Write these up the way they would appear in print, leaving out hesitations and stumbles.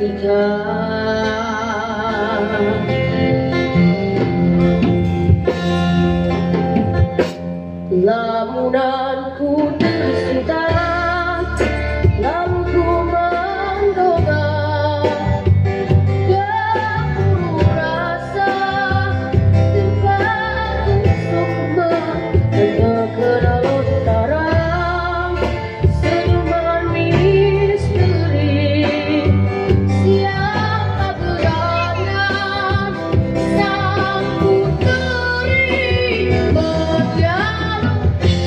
seketika. Lamunanku tercinta, lalu ku mendoga, gemuruh rasa tempat sukma terkena utara, senyuman misteri. Siapa geraknya sang puteri berdiam.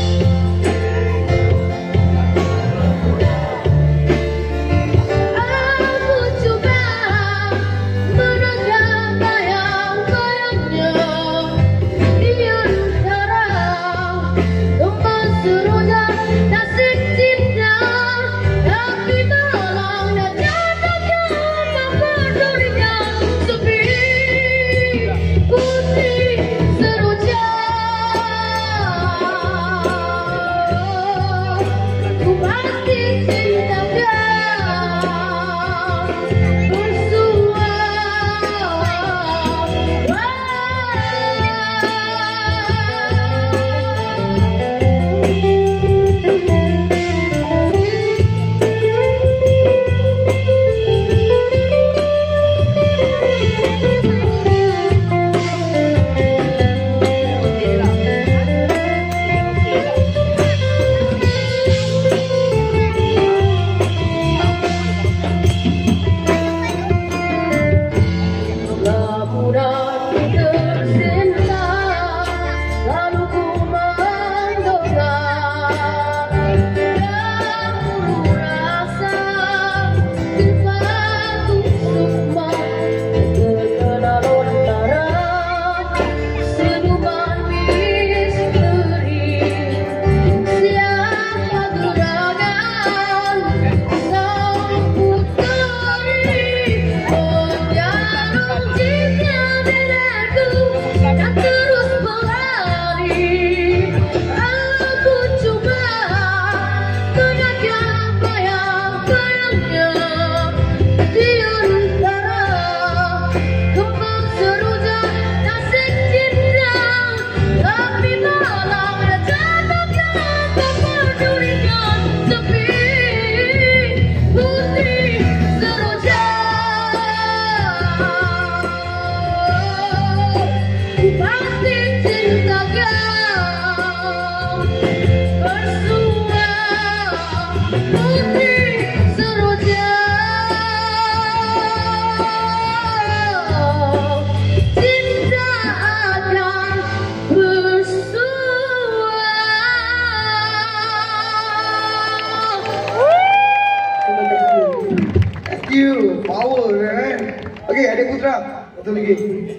Power kan? Okey, adik Putra. Satu lagi.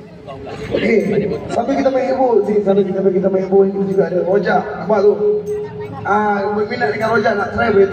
Okey, sampai kita main bowl sini, sampai kita main bowl ini juga ada Rojak. Nampak tu? Berminat dengan Rojak nak try boleh.